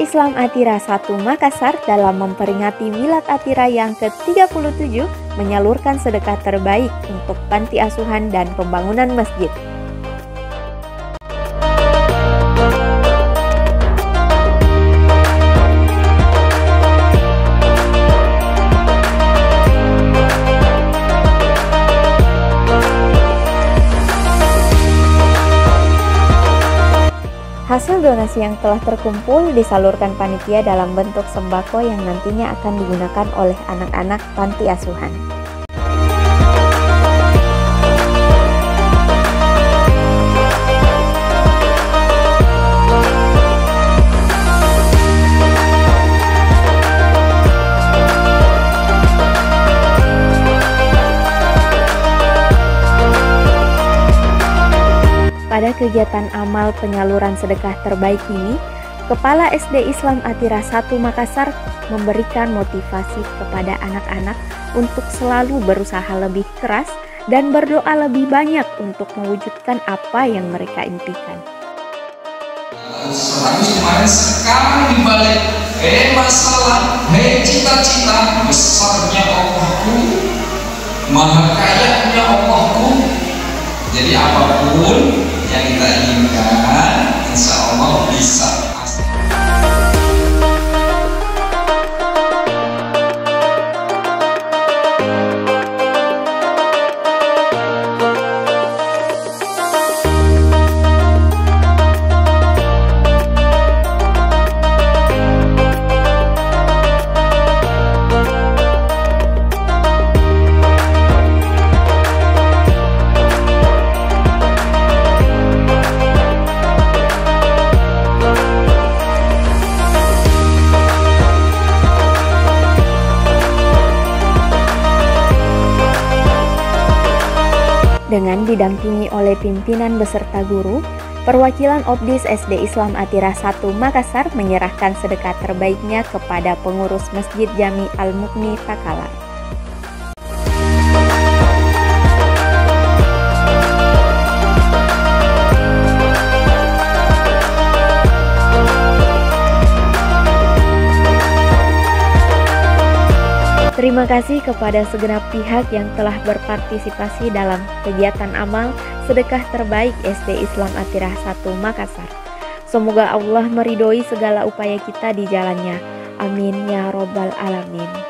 Islam Atira 1 Makassar dalam memperingati Milad Atira yang ke-37 menyalurkan sedekah terbaik untuk panti asuhan dan pembangunan masjid. Hasil donasi yang telah terkumpul disalurkan panitia dalam bentuk sembako yang nantinya akan digunakan oleh anak-anak panti asuhan. Pada kegiatan amal penyaluran sedekah terbaik ini, Kepala SD Islam Atira 1 Makassar memberikan motivasi kepada anak-anak untuk selalu berusaha lebih keras dan berdoa lebih banyak untuk mewujudkan apa yang mereka impikan. Kemarin sekarang dibalik, masalah, cita-cita besarnya Allahku, maha kayanya Allahku. Jadi apapun yang kita inginkan, insya Allah bisa. Dengan didampingi oleh pimpinan beserta guru, perwakilan Obdis SD Islam Atira 1 Makassar menyerahkan sedekah terbaiknya kepada pengurus Masjid Jami Al-Mukni Takalar. Terima kasih kepada segenap pihak yang telah berpartisipasi dalam kegiatan amal sedekah terbaik SD Islam Atira 1 Makassar. Semoga Allah meridhoi segala upaya kita di jalannya. Amin ya robbal alamin.